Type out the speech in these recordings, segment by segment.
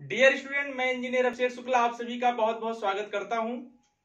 Dear student, मैं engineer Abhishek Shukla आप सभी का बहुत बहुत स्वागत करता हूं।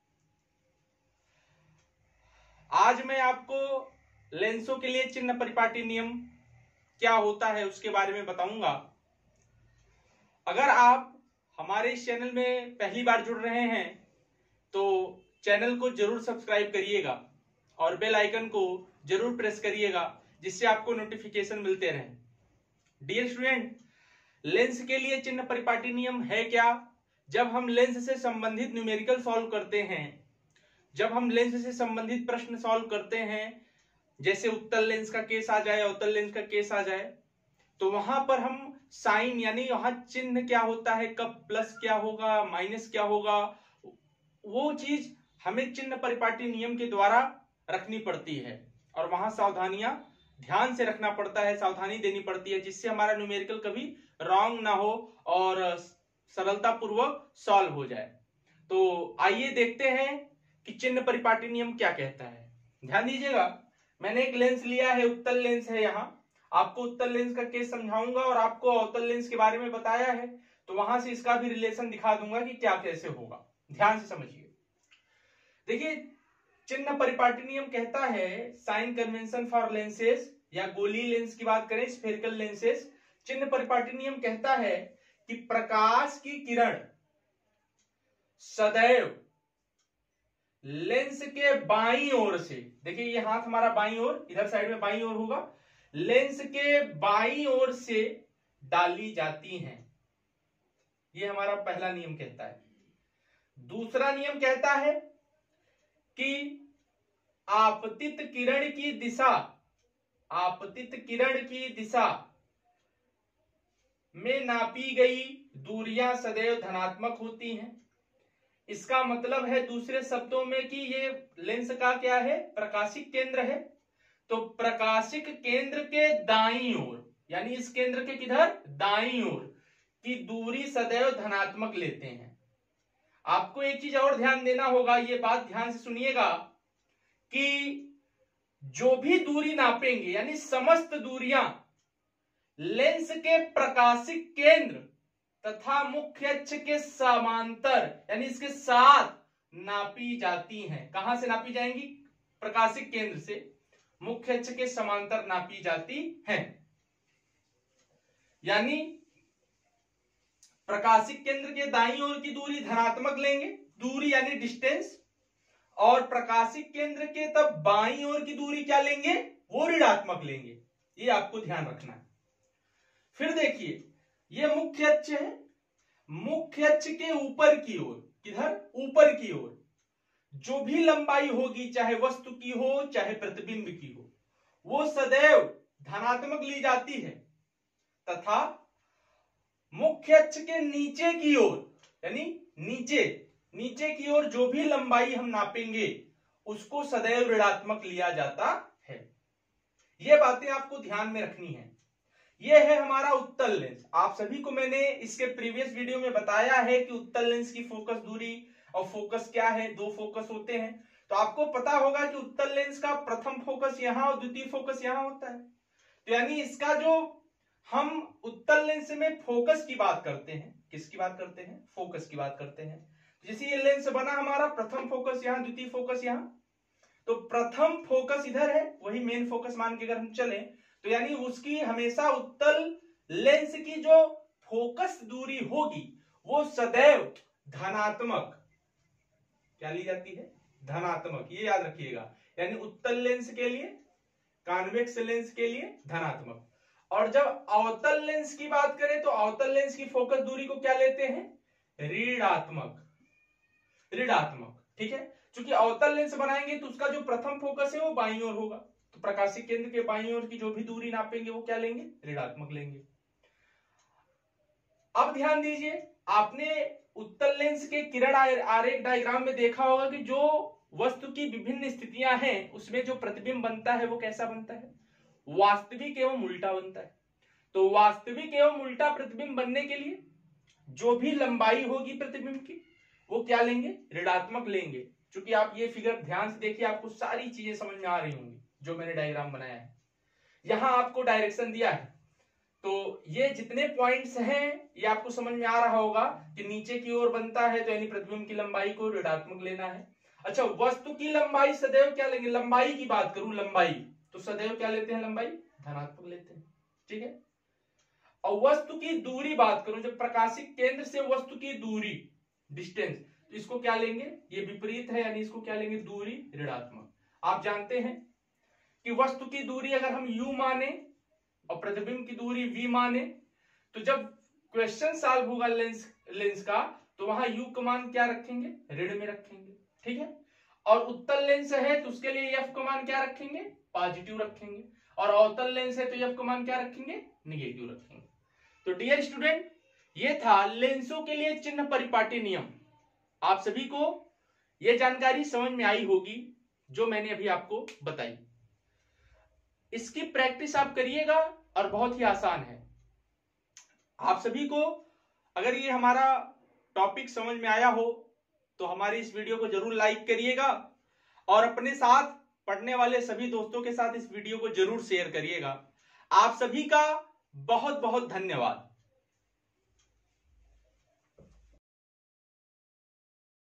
आज मैं आपको लेंसों के लिए चिन्ह परिपाटी नियम क्या होता है उसके बारे में बताऊंगा। अगर आप हमारे इस चैनल में पहली बार जुड़ रहे हैं तो चैनल को जरूर सब्सक्राइब करिएगा और बेल आइकन को जरूर प्रेस करिएगा जिससे आपको नोटिफिकेशन मिलते रहें। डियर स्टूडेंट, लेंस के लिए चिन्ह परिपाटी नियम है क्या? जब हम लेंस से संबंधित न्यूमेरिकल सॉल्व करते हैं, जब हम लेंस से संबंधित प्रश्न सॉल्व करते हैं, जैसे उत्तल लेंस का केस आ जाए, अवतल लेंस का केस आ जाए, तो वहां पर हम साइन यानी वहां चिन्ह क्या होता है, कब प्लस क्या होगा, माइनस क्या होगा, वो चीज हमें चिन्ह परिपाटी नियम के द्वारा रखनी पड़ती है और वहां सावधानियां ध्यान से रखना पड़ता है, सावधानी देनी पड़ती है जिससे हमारा न्यूमेरिकल कभी रॉन्ग ना हो और सरलता पूर्वक सॉल्व हो जाए। तो आइए देखते हैं कि चिन्ह परिपाटी नियम क्या कहता है। ध्यान दीजिएगा, मैंने एक लेंस लिया है, उत्तल लेंस है। यहाँ आपको उत्तल लेंस का केस समझाऊंगा और आपको अवतल लेंस के बारे में बताया है, तो वहां से इसका भी रिलेशन दिखा दूंगा कि क्या कैसे होगा। ध्यान से समझिए। देखिए, चिन्ह परिपाटी नियम कहता है साइन कन्वेंशन फॉर लेंसेज, या गोलीय लेंस की बात करें, स्फेरिकल लेंसेज, चिन्ह परिपाटी नियम कहता है कि प्रकाश की किरण सदैव लेंस के बाईं ओर से, देखिए ये हाथ हमारा बाईं ओर, इधर साइड में बाईं ओर होगा, लेंस के बाईं ओर से डाली जाती हैं। ये हमारा पहला नियम कहता है। दूसरा नियम कहता है कि आपतित किरण की दिशा, आपतित किरण की दिशा में नापी गई दूरियां सदैव धनात्मक होती हैं। इसका मतलब है दूसरे शब्दों में कि ये लेंस का क्या है, प्रकाशिक केंद्र है, तो प्रकाशिक केंद्र के दाईं ओर, यानी इस केंद्र के किधर, दाईं ओर की दूरी सदैव धनात्मक लेते हैं। आपको एक चीज और ध्यान देना होगा, ये बात ध्यान से सुनिएगा कि जो भी दूरी नापेंगे यानी समस्त दूरियां लेंस के प्रकाशिक केंद्र तथा मुख्य अक्ष के समांतर यानी इसके साथ नापी जाती हैं। कहां से नापी जाएंगी? प्रकाशिक केंद्र से मुख्य अक्ष के समांतर नापी जाती हैं। यानी प्रकाशिक केंद्र के दाईं ओर की दूरी धनात्मक लेंगे, दूरी यानी डिस्टेंस, और प्रकाशिक केंद्र के तब बाईं ओर की दूरी क्या लेंगे, वो ऋणात्मक लेंगे। ये आपको ध्यान रखना है। फिर देखिए, ये मुख्य अक्ष है, मुख्य अक्ष के ऊपर की ओर, किधर, ऊपर की ओर जो भी लंबाई होगी, चाहे वस्तु की हो चाहे प्रतिबिंब की हो, वो सदैव धनात्मक ली जाती है, तथा मुख्य अक्ष के नीचे की ओर यानी नीचे की ओर जो भी लंबाई हम नापेंगे उसको सदैव ऋणात्मक लिया जाता है। ये बातें आपको ध्यान में रखनी है। ये है हमारा उत्तल लेंस। आप सभी को मैंने इसके प्रीवियस वीडियो में बताया है कि उत्तल लेंस की फोकस दूरी और फोकस क्या है, दो फोकस होते हैं। तो आपको पता होगा कि उत्तल लेंस का प्रथम फोकस यहां और द्वितीय फोकस यहां होता है। तो यानी इसका जो हम उत्तल लेंस में फोकस की बात करते हैं, किसकी बात करते हैं, फोकस की बात करते हैं। जैसे ये लेंस बना हमारा, प्रथम फोकस यहां, द्वितीय फोकस यहां, तो प्रथम फोकस इधर है, वही मेन फोकस मान के अगर हम चले तो यानी उसकी हमेशा उत्तल लेंस की जो फोकस दूरी होगी वो सदैव धनात्मक क्या ली जाती है, धनात्मक। ये याद रखिएगा। यानी उत्तल लेंस के लिए, कॉन्वेक्स लेंस के लिए धनात्मक। और जब अवतल लेंस की बात करें तो अवतल लेंस की फोकस दूरी को क्या लेते हैं, ऋणात्मक, ऋणात्मक। ठीक है, क्योंकि अवतल लेंस बनाएंगे तो उसका जो प्रथम फोकस है वो बाईं ओर होगा, तो प्रकाशिक केंद्र के बाईं ओर की जो भी दूरी नापेंगे वो क्या लेंगे, ऋणात्मक लेंगे। अब ध्यान दीजिए, आपने उत्तल लेंस के किरण आरेख डायग्राम में देखा होगा कि जो वस्तु की विभिन्न स्थितियां हैं उसमें जो प्रतिबिंब बनता है वो कैसा बनता है, वास्तविक एवं उल्टा बनता है। तो वास्तविक एवं उल्टा प्रतिबिंब बनने के लिए जो भी लंबाई होगी प्रतिबिंब की वो क्या लेंगे, ऋणात्मक लेंगे। क्योंकि आप ये फिगर ध्यान से देखिए, आपको सारी चीजें समझ में आ रही होंगी जो मैंने डायग्राम बनाया है। यहां आपको डायरेक्शन दिया है, तो ये जितने पॉइंट्स हैं ये आपको समझ में आ रहा होगा कि नीचे की ओर बनता है तो यानी प्रतिबिंब की लंबाई को ऋणात्मक लेना है। अच्छा, वस्तु की लंबाई सदैव क्या लेंगे, लंबाई की बात करूं लंबाई, तो सदैव क्या लेते हैं, लंबाई धनात्मक लेते हैं, ठीक है। और वस्तु की दूरी बात करूं, जब प्रकाशिक केंद्र से वस्तु की दूरी डिस्टेंस, तो इसको क्या लेंगे, ये विपरीत है यानी इसको क्या लेंगे, दूरी ऋणात्मक। आप जानते हैं कि वस्तु की दूरी अगर हम u माने और प्रतिबिंब की दूरी v माने, तो जब क्वेश्चन सॉल्व होगा लेंस का, तो वहां u का मान क्या रखेंगे, ऋण में रखेंगे, ठीक है। और उत्तल लेंस है तो उसके लिए f का मान क्या रखेंगे, पॉजिटिव रखेंगे। और अवतल लेंस है तो f का मान क्या रखेंगे, निगेटिव रखेंगे। तो डियर स्टूडेंट, ये था लेंसों के लिए चिन्ह परिपाटी नियम। आप सभी को यह जानकारी समझ में आई होगी जो मैंने अभी आपको बताई। इसकी प्रैक्टिस आप करिएगा और बहुत ही आसान है। आप सभी को अगर ये हमारा टॉपिक समझ में आया हो तो हमारी इस वीडियो को जरूर लाइक करिएगा और अपने साथ पढ़ने वाले सभी दोस्तों के साथ इस वीडियो को जरूर शेयर करिएगा। आप सभी का बहुत बहुत धन्यवाद।